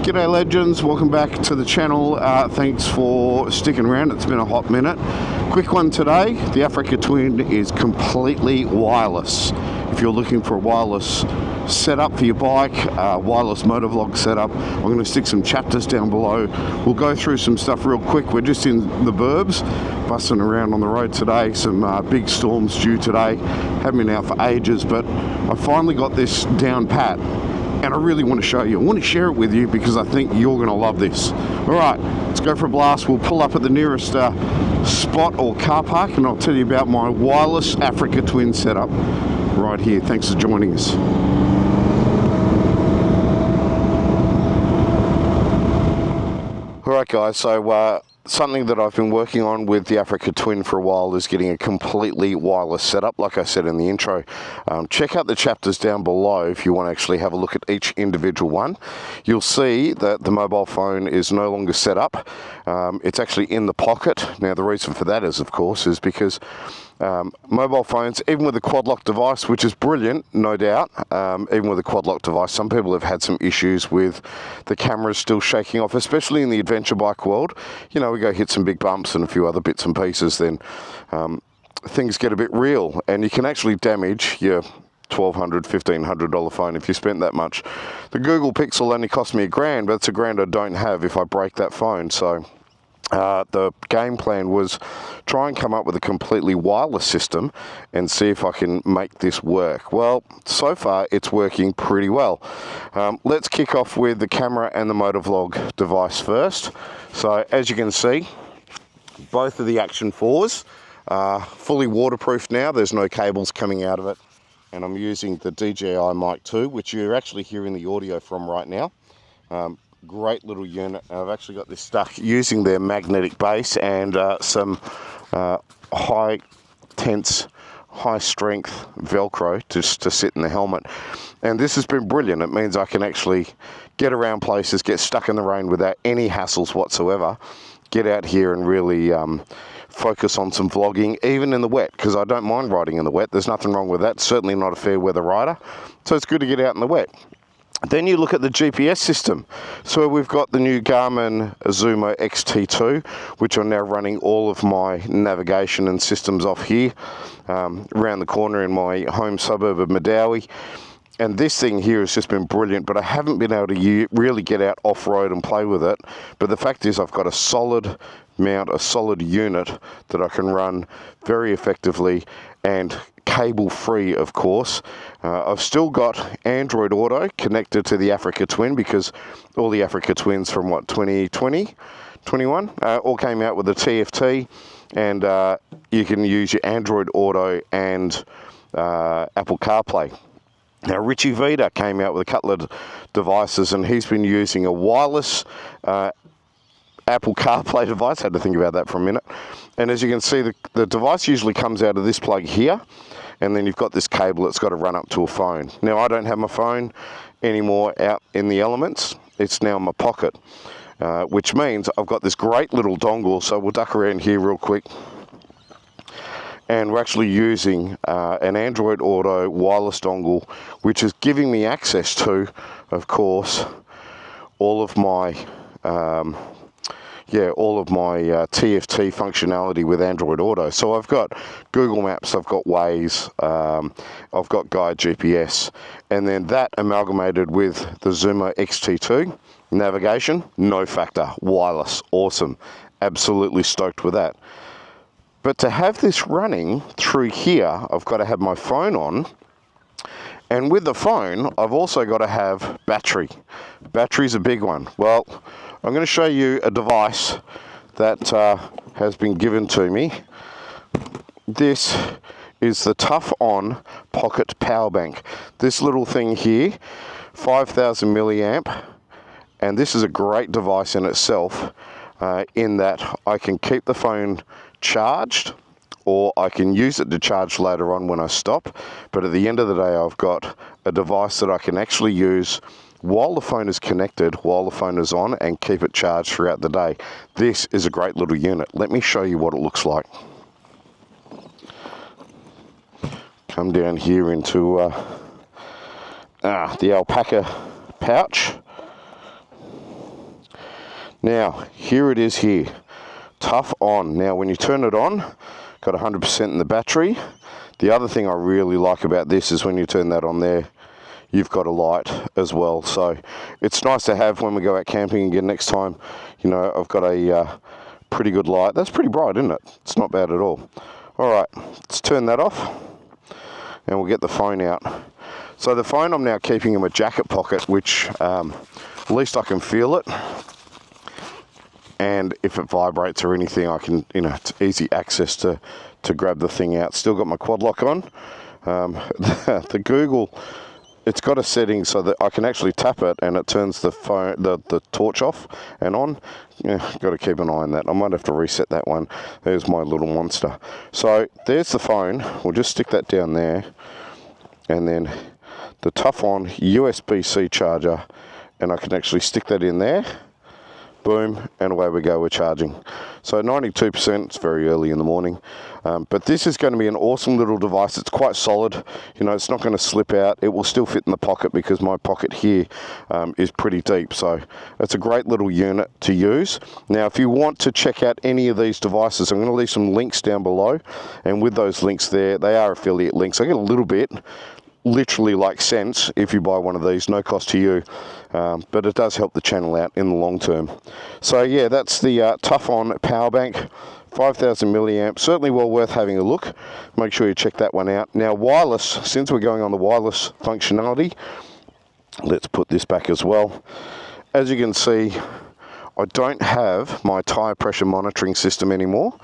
G'day legends, welcome back to the channel. Thanks for sticking around, it's been a hot minute. Quick one today, the Africa Twin is completely wireless. If you're looking for a wireless setup for your bike, wireless motovlog setup, I'm going to stick some chapters down below. We'll go through some stuff real quick. We're just in the burbs, busting around on the road today. Some big storms due today. Haven't been out for ages, but I finally got this down pat. And I really want to show you. I want to share it with you because I think you're going to love this. All right, let's go for a blast. We'll pull up at the nearest spot or car park and I'll tell you about my wireless Africa Twin setup right here. Thanks for joining us. All right, guys, so something that I've been working on with the Africa Twin for a while is getting a completely wireless setup, like I said in the intro. Check out the chapters down below if you want to actually have a look at each individual one. You'll see that the mobile phone is no longer set up. It's actually in the pocket. Now, the reason for that is, of course, is because mobile phones, even with a quad lock device, which is brilliant, no doubt, even with a quad lock device, some people have had some issues with the cameras still shaking off, especially in the adventure bike world. You know, we go hit some big bumps and a few other bits and pieces, then things get a bit real and you can actually damage your $1,200, $1,500 phone if you spent that much. The Google Pixel only cost me $1,000, but it's $1,000 I don't have if I break that phone. So the game plan was try and come up with a completely wireless system and see if I can make this work. Well, so far it's working pretty well. Let's kick off with the camera and the motovlog device first. So as you can see, both of the Action 4s are fully waterproof now. There's no cables coming out of it. And I'm using the DJI Mic 2, which you're actually hearing the audio from right now. Great little unit. I've actually got this stuck using their magnetic base and some high tense, high strength Velcro just to sit in the helmet. And this has been brilliant. It means I can actually get around places, get stuck in the rain without any hassles whatsoever, get out here and really focus on some vlogging, even in the wet, because I don't mind riding in the wet. There's nothing wrong with that. Certainly not a fair weather rider. So it's good to get out in the wet. Then you look at the GPS system. So we've got the new Garmin Zumo XT2, which are now running all of my navigation and systems off here, around the corner in my home suburb of Madawi. And this thing here has just been brilliant, but I haven't been able to really get out off-road and play with it. But the fact is I've got a solid mount, a solid unit that I can run very effectively and cable-free, of course. I've still got Android Auto connected to the Africa Twin because all the Africa Twins from, what, 2020, 21, all came out with a TFT, and you can use your Android Auto and Apple CarPlay. Now, Richie Vida came out with a couple of devices, and he's been using a wireless Apple CarPlay device. I had to think about that for a minute. And as you can see, the device usually comes out of this plug here, and then you've got this cable that's got to run up to a phone. Now, I don't have my phone anymore out in the elements. It's now in my pocket, which means I've got this great little dongle. So we'll duck around here real quick. And we're actually using an Android Auto wireless dongle, which is giving me access to, of course, all of my TFT functionality with Android Auto. So I've got Google Maps, I've got Waze, I've got Guide GPS, and then that amalgamated with the Zumo XT2 navigation, no factor, wireless, awesome, absolutely stoked with that. But to have this running through here, I've got to have my phone on. And with the phone, I've also got to have battery. Battery's a big one. Well, I'm going to show you a device that has been given to me. This is the Tough On Pocket Power Bank. This little thing here, 5,000 milliamp, and this is a great device in itself, in that I can keep the phone charged, or I can use it to charge later on when I stop. But at the end of the day, I've got a device that I can actually use while the phone is connected, while the phone is on, and keep it charged throughout the day. This is a great little unit. Let me show you what it looks like. Come down here into the alpaca pouch. Now, here it is here. Tough On. Now, when you turn it on, got 100% in the battery. The other thing I really like about this is when you turn that on there, you've got a light as well. So it's nice to have when we go out camping again next time. You know, I've got a pretty good light. That's pretty bright, isn't it? It's not bad at all. All right, let's turn that off and we'll get the phone out. So the phone I'm now keeping in my jacket pocket, which at least I can feel it. And if it vibrates or anything, I can, you know, it's easy access to grab the thing out. Still got my quad lock on. The Google, it's got a setting so that I can actually tap it and it turns the phone, the torch off and on. Yeah, got to keep an eye on that. I might have to reset that one. There's my little monster. So there's the phone. We'll just stick that down there. And then the Tough On USB-C charger. And I can actually stick that in there. Boom, and away we go, we're charging. So 92%, it's very early in the morning. But this is going to be an awesome little device. It's quite solid. You know, it's not going to slip out. It will still fit in the pocket because my pocket here is pretty deep. So it's a great little unit to use. Now, if you want to check out any of these devices, I'm going to leave some links down below. And with those links there, they are affiliate links. I get a little bit, literally like cents if you buy one of these, no cost to you, but it does help the channel out in the long term. So yeah, that's the Tough On power bank, 5,000 milliamps, certainly well worth having a look. Make sure you check that one out. Now wireless, since we're going on the wireless functionality, let's put this back as well. As you can see, I don't have my tire pressure monitoring system anymore.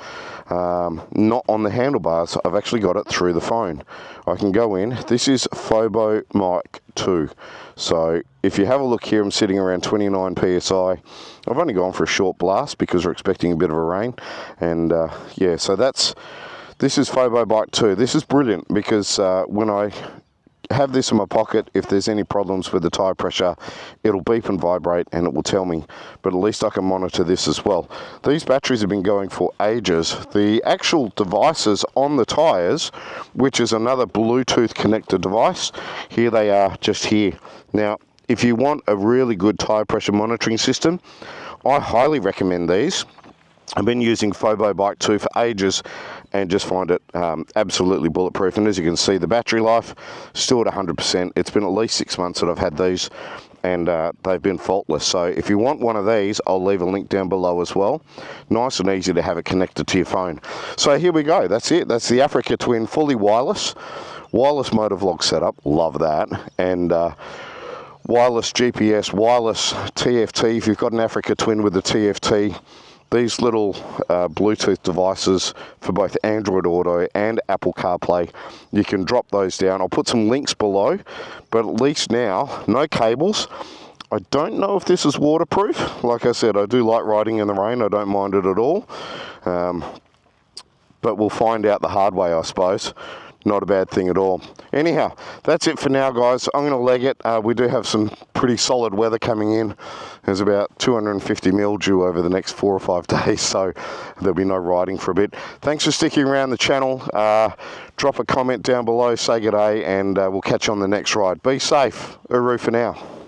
Not on the handlebars. I've actually got it through the phone. I can go in. This is Fobo Mic 2. So if you have a look here, I'm sitting around 29 psi. I've only gone for a short blast because we're expecting a bit of a rain. And yeah, so this is Fobo Mic 2. This is brilliant because when I have this in my pocket, if there's any problems with the tire pressure, it'll beep and vibrate and it will tell me, but at least I can monitor this as well. These batteries have been going for ages. The actual devices on the tires, which is another Bluetooth connected device, here they are just here. Now if you want a really good tire pressure monitoring system, I highly recommend these. I've been using Fobo Mic 2 for ages and just find it absolutely bulletproof. And as you can see, the battery life still at 100%. It's been at least 6 months that I've had these and they've been faultless. So if you want one of these, I'll leave a link down below as well. Nice and easy to have it connected to your phone. So here we go. That's it. That's the Africa Twin fully wireless motovlog setup. Love that. And wireless GPS, wireless TFT. If you've got an Africa Twin with the TFT, these little Bluetooth devices for both Android Auto and Apple CarPlay, you can drop those down. I'll put some links below, but at least now, no cables. I don't know if this is waterproof. Like I said, I do like riding in the rain. I don't mind it at all. But we'll find out the hard way, I suppose. Not a bad thing at all. Anyhow, that's it for now, guys. I'm going to leg it. We do have some pretty solid weather coming in. There's about 250 mil due over the next 4 or 5 days, so there'll be no riding for a bit. Thanks for sticking around the channel. Drop a comment down below, say good day, and we'll catch you on the next ride. Be safe. Uru for now.